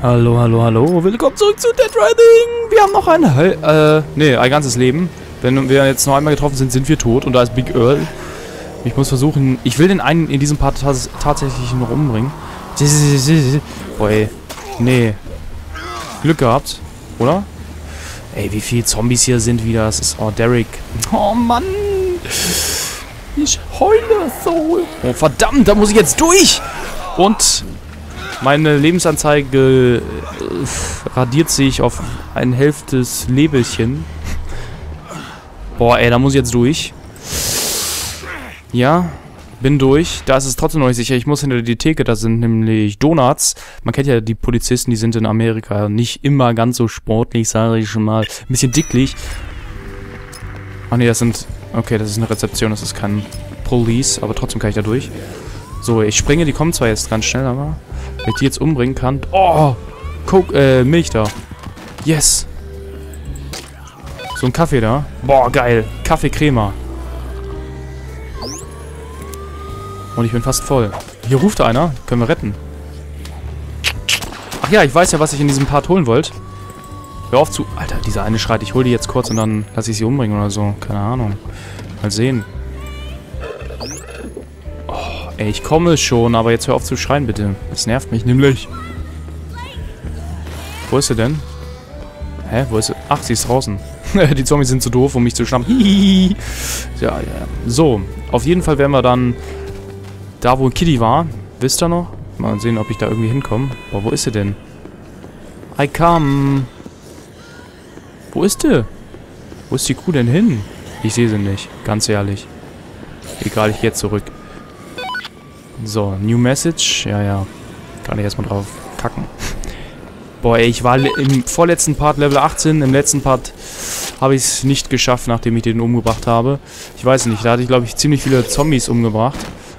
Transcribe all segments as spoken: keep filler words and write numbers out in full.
Hallo, hallo, hallo. Willkommen zurück zu Dead Rising. Wir haben noch ein... Äh, nee, ein ganzes Leben. Wenn wir jetzt noch einmal getroffen sind, sind wir tot. Und da ist Big Earl. Ich muss versuchen... Ich will den einen in diesem Part tatsächlich noch umbringen. Boah, ey. Nee. Glück gehabt. Oder? Ey, wie viele Zombies hier sind wieder. Das ist... Oh, Derek. Oh, Mann. Ich heule so. Oh, verdammt. Da muss ich jetzt durch. Und... Meine Lebensanzeige äh, radiert sich auf ein Hälftes Lebelchen. Boah, ey, da muss ich jetzt durch. Ja, bin durch. Da ist es trotzdem noch nicht sicher. Ich muss hinter die Theke, das sind nämlich Donuts. Man kennt ja die Polizisten, die sind in Amerika nicht immer ganz so sportlich, sage ich schon mal. Ein bisschen dicklich. Ach nee, das sind... Okay, das ist eine Rezeption, das ist kein Police, aber trotzdem kann ich da durch. So, ich springe, die kommen zwar jetzt ganz schnell, aber... Wenn ich die jetzt umbringen kann... Oh! Coke, äh, Milch da. Yes! So ein Kaffee da. Boah, geil. Kaffee-Crema. Und ich bin fast voll. Hier ruft einer. Können wir retten. Ach ja, ich weiß ja, was ich in diesem Part holen wollte. Hör auf zu... Alter, dieser eine schreit. Ich hole die jetzt kurz und dann lasse ich sie umbringen oder so. Keine Ahnung. Mal sehen. Ey, ich komme schon, aber jetzt hör auf zu schreien, bitte. Das nervt mich nämlich. Wo ist sie denn? Hä, wo ist sie? Ach, sie ist draußen. Die Zombies sind zu doof, um mich zu schnappen. Hihihi. Ja, ja. So, auf jeden Fall werden wir dann da, wo Kitty war. Wisst ihr noch? Mal sehen, ob ich da irgendwie hinkomme. Boah, wo ist sie denn? I come. Wo ist die? Wo ist die Kuh denn hin? Ich sehe sie nicht, ganz ehrlich. Egal, ich gehe jetzt zurück. So, New Message. Ja, ja. Kann ich erstmal drauf kacken. Boah, ey, ich war im vorletzten Part Level achtzehn. Im letzten Part habe ich es nicht geschafft, nachdem ich den umgebracht habe. Ich weiß nicht, da hatte ich, glaube ich, ziemlich viele Zombies umgebracht.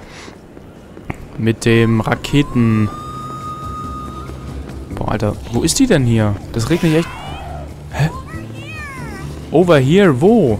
Mit dem Raketen... Boah, Alter, wo ist die denn hier? Das regt mich echt... Hä? Over here, wo?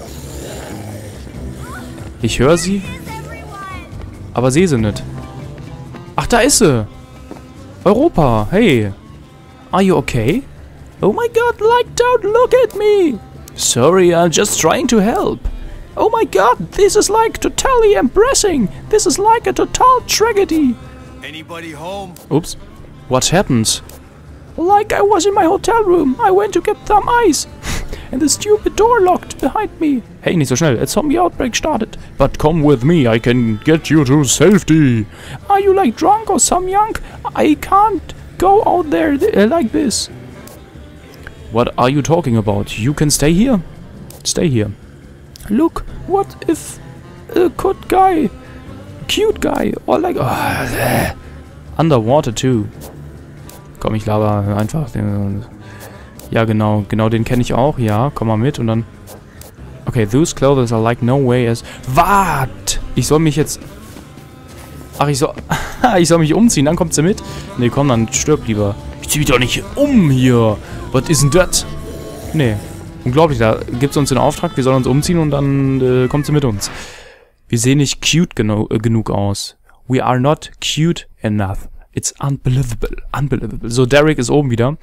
Ich höre sie... Aber sehe sie nicht. Ach, da ist sie. Europa. Hey. Are you okay? Oh my god, like, don't look at me. Sorry, I'm just trying to help. Oh my god, this is like totally embarrassing. This is like a total tragedy. Anybody home? Oops. What happened? Like I was in my hotel room. I went to get some ice. And the stupid door locked behind me. Hey, nicht so schnell. A zombie outbreak started. But come with me. I can get you to safety. Are you like drunk or some young? I can't go out there th uh, like this. What are you talking about? You can stay here. Stay here. Look, what if a good guy, cute guy, or like... Oh, underwater too. Komm, ich laber einfach... Ja, genau. Genau, den kenne ich auch. Ja, komm mal mit und dann... Okay, those clothes are like no way as... Wart! Ich soll mich jetzt... Ach, ich soll... ich soll mich umziehen, dann kommt sie mit? Nee, komm, dann stirb lieber. Ich zieh mich doch nicht um hier. Was ist denn das? Nee. Unglaublich, da gibt es uns den Auftrag, wir sollen uns umziehen und dann äh, kommt sie mit uns. Wir sehen nicht cute genu äh, genug aus. We are not cute enough. It's unbelievable. Unbelievable. So, Derek ist oben wieder.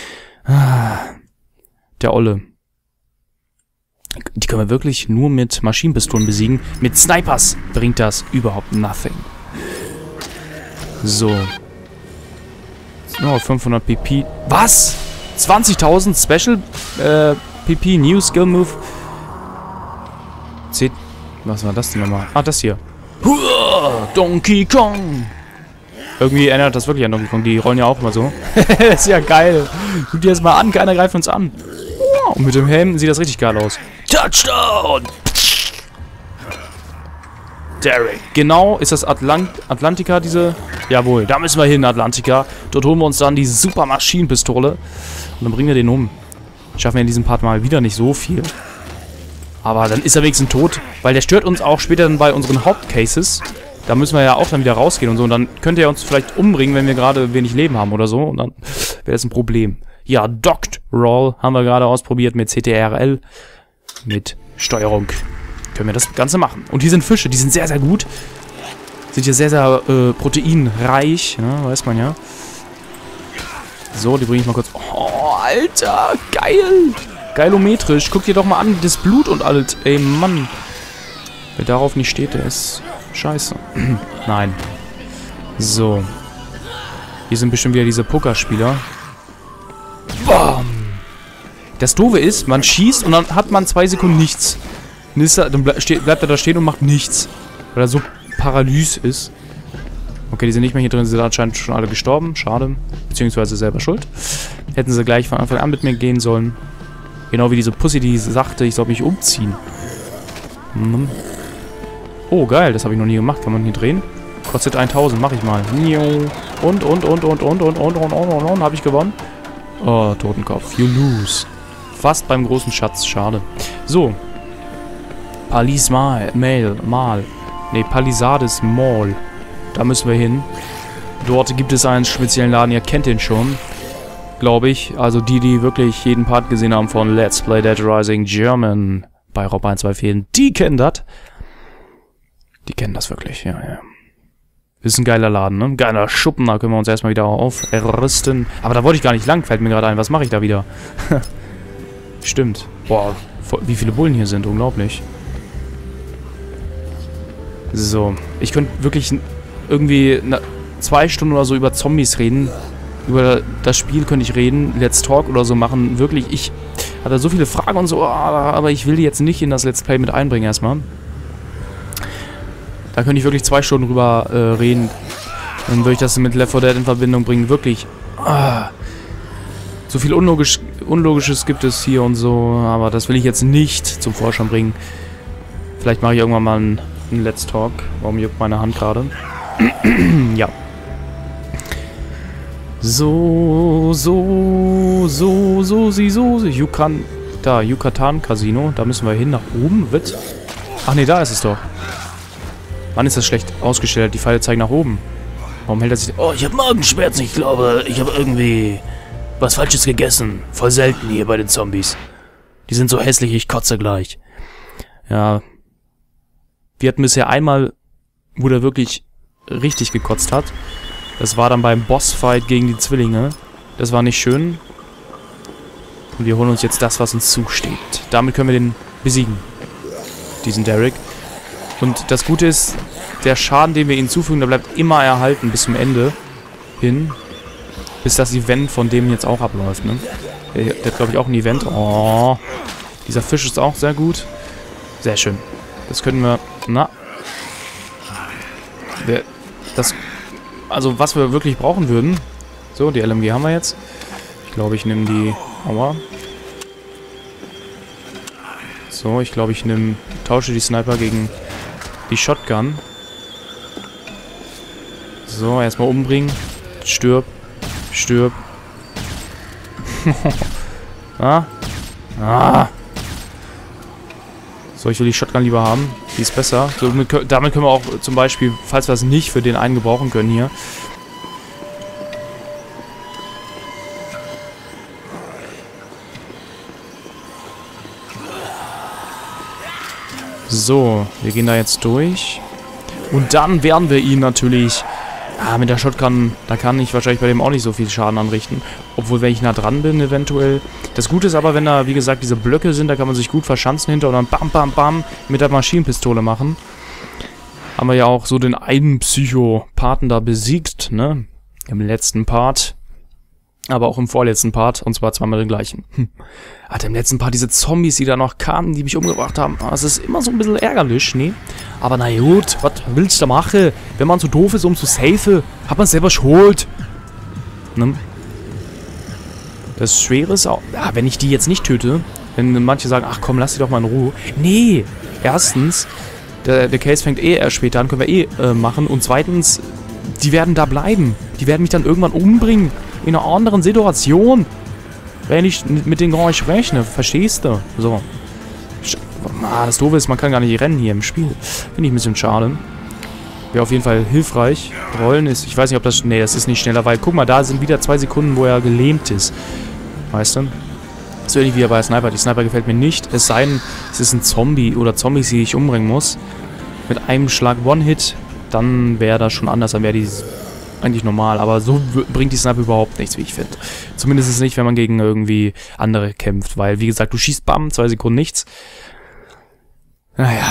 Der Olle. Die können wir wirklich nur mit Maschinenpistolen besiegen. Mit Snipers bringt das überhaupt nothing. So. Oh, fünfhundert P P. Was? zwanzigtausend Special äh, P P New Skill Move. Seht. Was war das denn nochmal? Ah, das hier. Donkey Kong. Irgendwie erinnert das wirklich an Donkey Kong. Die rollen ja auch immer so. Ist ja geil. Guck dir das mal an. Keiner greift uns an. Und mit dem Helm sieht das richtig geil aus. Touchdown! Derek. Genau, ist das Atlant Atlantica, diese... Jawohl, da müssen wir hin, Atlantica. Dort holen wir uns dann die super Maschinenpistole. Und dann bringen wir den um. Schaffen wir in diesem Part mal wieder nicht so viel. Aber dann ist er wenigstens tot. Weil der stört uns auch später dann bei unseren Hauptcases. Da müssen wir ja auch dann wieder rausgehen und so. Und dann könnte er uns vielleicht umbringen, wenn wir gerade wenig Leben haben oder so. Und dann wäre das ein Problem. Ja, Docked Roll haben wir gerade ausprobiert mit C T R L. Mit Steuerung. Können wir das Ganze machen. Und hier sind Fische, die sind sehr, sehr gut. Sind hier sehr, sehr äh, proteinreich. Ja, weiß man ja. So, die bringe ich mal kurz... Oh, Alter, geil. Geilometrisch. Guck dir doch mal an, das Blut und alles. Ey, Mann. Wer darauf nicht steht, der ist scheiße. Nein. So. Hier sind bestimmt wieder diese Pokerspieler. Bam. Das Doofe ist, man schießt und dann hat man zwei Sekunden nichts. Dann bleibt er da stehen und macht nichts. Weil er so paralys ist. Okay, die sind nicht mehr hier drin, sie sind anscheinend schon alle gestorben. Schade. Beziehungsweise selber schuld. Hätten sie gleich von Anfang an mit mir gehen sollen. Genau wie diese Pussy, die sagte, ich soll mich umziehen. Hm. Oh, geil, das habe ich noch nie gemacht. Kann man hier drehen? Kostet tausend, mach ich mal. Und, und, und, und, und, und, und, und, und, und, und, habe ich gewonnen. Oh, Totenkopf. You lose. Fast beim großen Schatz, schade. So. Palis Mal, Mail, Mal. Ne, Palisades Mall. Da müssen wir hin. Dort gibt es einen speziellen Laden, ihr kennt den schon. Glaube ich. Also die, die wirklich jeden Part gesehen haben von Let's Play Dead Rising German bei Rob eins zwei vier, die kennen das. Die kennen das wirklich, ja, ja. Ist ein geiler Laden, ne? Geiler Schuppen, da können wir uns erstmal wieder aufrüsten. Aber da wollte ich gar nicht lang, fällt mir gerade ein. Was mache ich da wieder? Stimmt. Boah, wie viele Bullen hier sind, unglaublich. So, ich könnte wirklich irgendwie zwei Stunden oder so über Zombies reden. Über das Spiel könnte ich reden, Let's Talk oder so machen. Wirklich, ich hatte so viele Fragen und so, aber ich will die jetzt nicht in das Let's Play mit einbringen erstmal. Da könnte ich wirklich zwei Stunden drüber äh, reden. Dann würde ich das mit Left four Dead in Verbindung bringen. Wirklich. Ah, so viel Unlogisch, Unlogisches gibt es hier und so. Aber das will ich jetzt nicht zum Vorschein bringen. Vielleicht mache ich irgendwann mal einen, einen Let's Talk. Warum juckt meine Hand gerade? Ja. So, so, so, so, sie, so, sie. Yukan, da, Yucatan Casino. Da müssen wir hin, nach oben. Wird. Ach nee, da ist es doch. Wann ist das schlecht ausgestellt? Die Pfeile zeigen nach oben. Warum hält er sich... Oh, ich habe Magenschmerzen. Ich glaube, ich habe irgendwie was Falsches gegessen. Voll selten hier bei den Zombies. Die sind so hässlich, ich kotze gleich. Ja. Wir hatten bisher einmal, wo der wirklich richtig gekotzt hat. Das war dann beim Bossfight gegen die Zwillinge. Das war nicht schön. Und wir holen uns jetzt das, was uns zusteht. Damit können wir den besiegen. Diesen Derek. Und das Gute ist, der Schaden, den wir ihnen zufügen, der bleibt immer erhalten bis zum Ende hin. Bis das Event von dem jetzt auch abläuft, ne? Der, der hat, glaube ich, auch ein Event. Oh. Dieser Fisch ist auch sehr gut. Sehr schön. Das können wir... Na. Der, das... Also, was wir wirklich brauchen würden... So, die L M G haben wir jetzt. Ich glaube, ich nehme die... Aua. So, ich glaube, ich nehme... Tausche die Sniper gegen... die Shotgun. So, erstmal umbringen. Stirb. Stirb. ah. Ah. So, ich will die Shotgun lieber haben. Die ist besser. So, mit, damit können wir auch zum Beispiel, falls wir es nicht für den einen gebrauchen können hier. So, wir gehen da jetzt durch. Und dann werden wir ihn natürlich... Ah, mit der Shotgun, da kann ich wahrscheinlich bei dem auch nicht so viel Schaden anrichten. Obwohl, wenn ich nah dran bin, eventuell. Das Gute ist aber, wenn da, wie gesagt, diese Blöcke sind, da kann man sich gut verschanzen hinter und dann bam, bam, bam mit der Maschinenpistole machen. Haben wir ja auch so den einen Psychopathen da besiegt, ne? Im letzten Part. Aber auch im vorletzten Part, und zwar zweimal den gleichen. Hm. Hatte im letzten Part diese Zombies, die da noch kamen, die mich umgebracht haben. Das ist immer so ein bisschen ärgerlich, ne? Aber na gut, was willst du machen? Wenn man so doof ist, um zu safen, hat man selber schuld. Ne? Das Schwere ist auch... Ja, wenn ich die jetzt nicht töte, wenn manche sagen, ach komm, lass die doch mal in Ruhe. Nee, erstens, der, der Case fängt eh erst später an, können wir eh äh, machen. Und zweitens, die werden da bleiben. Die werden mich dann irgendwann umbringen. In einer anderen Situation. Wenn ich mit denen gar nicht rechne. Verstehst du? So. Ah, das Doofe ist, man kann gar nicht rennen hier im Spiel. Finde ich ein bisschen schade. Wäre auf jeden Fall hilfreich. Rollen ist... Ich weiß nicht, ob das... Nee, das ist nicht schneller, weil... Guck mal, da sind wieder zwei Sekunden, wo er gelähmt ist. Weißt du? Das ist ähnlich wie bei Sniper. Die Sniper gefällt mir nicht. Es sei denn, es ist ein Zombie oder Zombies, die ich umbringen muss. Mit einem Schlag One-Hit. Dann wäre das schon anders. Dann wäre die eigentlich normal, aber so bringt die Sniper überhaupt nichts, wie ich finde. Zumindest ist es nicht, wenn man gegen irgendwie andere kämpft, weil, wie gesagt, du schießt bam, zwei Sekunden nichts. Naja.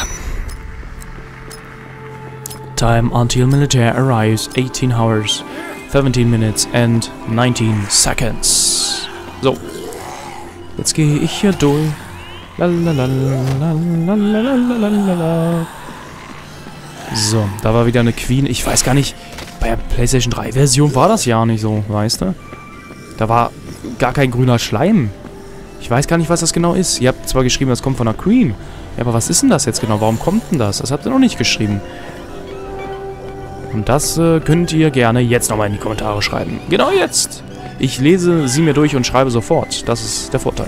Time until military arrives, eighteen hours, seventeen minutes and nineteen seconds. So. Jetzt gehe ich hier durch. Lalalala. So, da war wieder eine Queen. Ich weiß gar nicht, bei der PlayStation drei Version war das ja nicht so, weißt du? Da war gar kein grüner Schleim. Ich weiß gar nicht, was das genau ist. Ihr habt zwar geschrieben, das kommt von einer Queen. Ja, aber was ist denn das jetzt genau? Warum kommt denn das? Das habt ihr noch nicht geschrieben. Und das äh, könnt ihr gerne jetzt nochmal in die Kommentare schreiben. Genau jetzt! Ich lese sie mir durch und schreibe sofort. Das ist der Vorteil.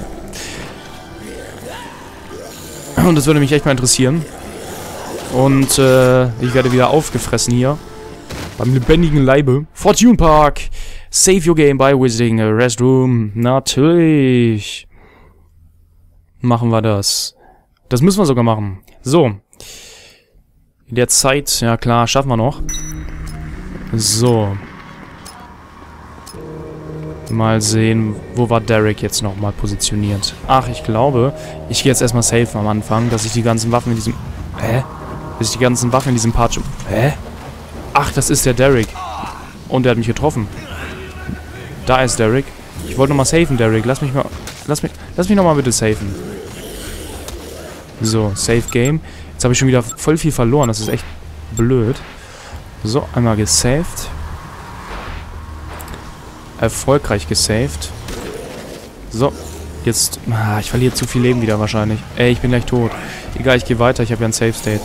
Und das würde mich echt mal interessieren. Und äh, ich werde wieder aufgefressen hier. Beim lebendigen Leibe. Fortune Park. Save your game by visiting a restroom. Natürlich. Machen wir das. Das müssen wir sogar machen. So. In der Zeit, ja klar, schaffen wir noch. So. Mal sehen, wo war Derek jetzt nochmal positioniert. Ach, ich glaube, ich gehe jetzt erstmal safe am Anfang, dass ich die ganzen Waffen in diesem... Hä? Dass ich die ganzen Waffen in diesem Part schon... Hä? Ach, das ist der Derek. Und der hat mich getroffen. Da ist Derek. Ich wollte nochmal safen, Derek. Lass mich mal... Lass mich, lass mich nochmal bitte safen. So, Save Game. Jetzt habe ich schon wieder voll viel verloren. Das ist echt blöd. So, einmal gesaved. Erfolgreich gesaved. So, jetzt... Ah, ich verliere zu viel Leben wieder wahrscheinlich. Ey, ich bin gleich tot. Egal, ich gehe weiter. Ich habe ja ein Save State.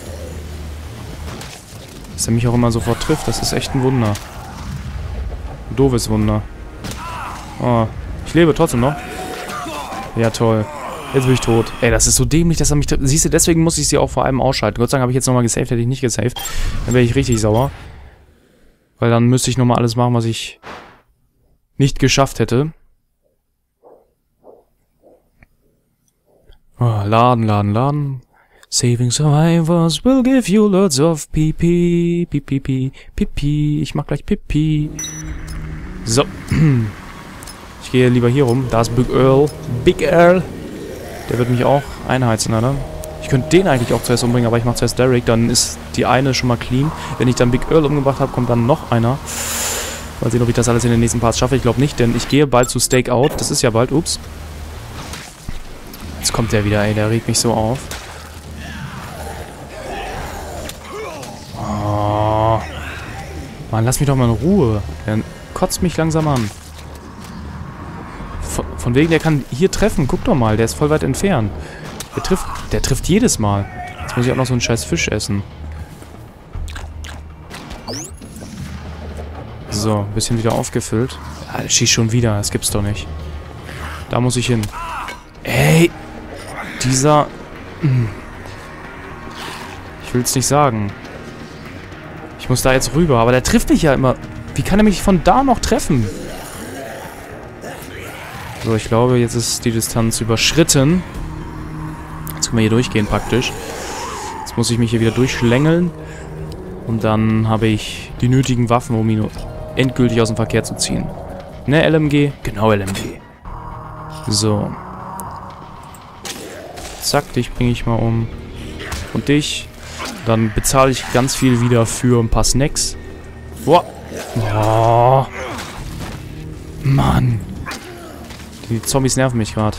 Dass er mich auch immer sofort trifft, das ist echt ein Wunder. Ein doofes Wunder. Oh, ich lebe trotzdem noch. Ja, toll. Jetzt bin ich tot. Ey, das ist so dämlich, dass er mich trifft. Siehst du, deswegen muss ich sie auch vor allem ausschalten. Gott sei Dank habe ich jetzt nochmal gesaved. Hätte ich nicht gesaved, dann wäre ich richtig sauer. Weil dann müsste ich nochmal alles machen, was ich nicht geschafft hätte. Oh, laden, laden, laden. Saving survivors will give you lots of Pipi. Pipi, Pipi, Pipi. Ich mach gleich Pipi. So. Ich gehe lieber hier rum. Da ist Big Earl. Big Earl. Der wird mich auch einheizen, oder? Ich könnte den eigentlich auch zuerst umbringen, aber ich mache zuerst Derek. Dann ist die eine schon mal clean. Wenn ich dann Big Earl umgebracht habe, kommt dann noch einer. Mal sehen, ob ich das alles in den nächsten Parts schaffe. Ich glaube nicht, denn ich gehe bald zu Stakeout. Das ist ja bald. Ups. Jetzt kommt der wieder, ey. Der regt mich so auf. Oh. Mann, lass mich doch mal in Ruhe. Der kotzt mich langsam an. Von, von wegen, der kann hier treffen. Guck doch mal, der ist voll weit entfernt. Der trifft, der trifft jedes Mal. Jetzt muss ich auch noch so einen scheiß Fisch essen. So, ein bisschen wieder aufgefüllt. Ah, der schießt schon wieder. Das gibt's doch nicht. Da muss ich hin. Ey! Dieser... Ich will's nicht sagen. Ich muss da jetzt rüber, aber der trifft mich ja immer. Wie kann er mich von da noch treffen? So, ich glaube, jetzt ist die Distanz überschritten. Jetzt können wir hier durchgehen praktisch. Jetzt muss ich mich hier wieder durchschlängeln. Und dann habe ich die nötigen Waffen, um ihn endgültig aus dem Verkehr zu ziehen. Ne, L M G? Genau, L M G. So. Zack, dich bringe ich mal um. Und dich. Dann bezahle ich ganz viel wieder für ein paar Snacks. Boah. Oh. Mann. Die Zombies nerven mich gerade.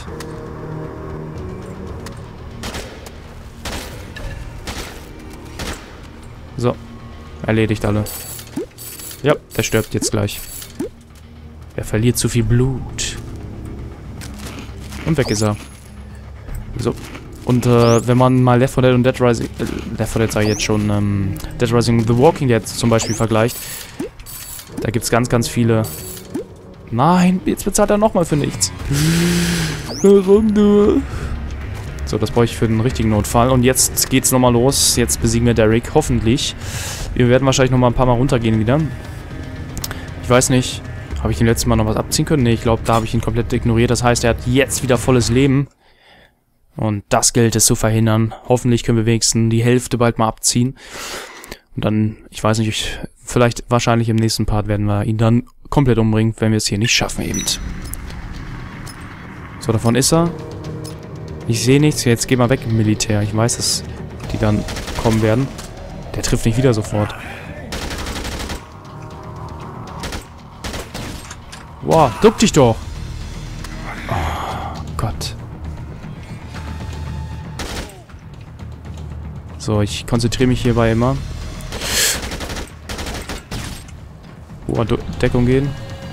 So. Erledigt alle. Ja, der stirbt jetzt gleich. Er verliert zu viel Blut. Und weg ist er. So. Und äh, wenn man mal Left four Dead und Dead Rising, äh, Left four Dead sage ich jetzt schon, ähm, Dead Rising und The Walking Dead zum Beispiel vergleicht, da gibt es ganz, ganz viele... Nein, jetzt bezahlt er nochmal für nichts. Warum nur? So, das brauche ich für den richtigen Notfall. Und jetzt geht's nochmal los. Jetzt besiegen wir Derek, hoffentlich. Wir werden wahrscheinlich nochmal ein paar Mal runtergehen wieder. Ich weiß nicht, habe ich ihn letzten Mal noch was abziehen können? Ne, ich glaube, da habe ich ihn komplett ignoriert. Das heißt, er hat jetzt wieder volles Leben. Und das gilt es zu verhindern. Hoffentlich können wir wenigstens die Hälfte bald mal abziehen. Und dann, ich weiß nicht, vielleicht, wahrscheinlich im nächsten Part werden wir ihn dann komplett umbringen, wenn wir es hier nicht schaffen eben. So, davon ist er. Ich sehe nichts. Jetzt geh mal weg im Militär. Ich weiß, dass die dann kommen werden. Der trifft nicht wieder sofort. Wow, duck dich doch. Oh Gott. So, ich konzentriere mich hierbei immer. Oh, Deckung gehen.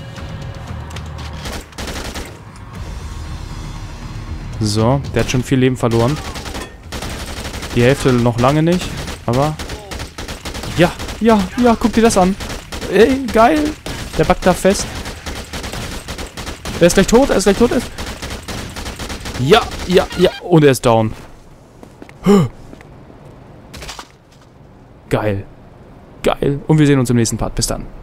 So, der hat schon viel Leben verloren. Die Hälfte noch lange nicht, aber... Ja, ja, ja, guck dir das an. Ey, geil. Der backt da fest. Er ist gleich tot, er ist gleich tot. Ist. Ja, ja, ja. Und er ist down. Geil. Geil. Und wir sehen uns im nächsten Part. Bis dann.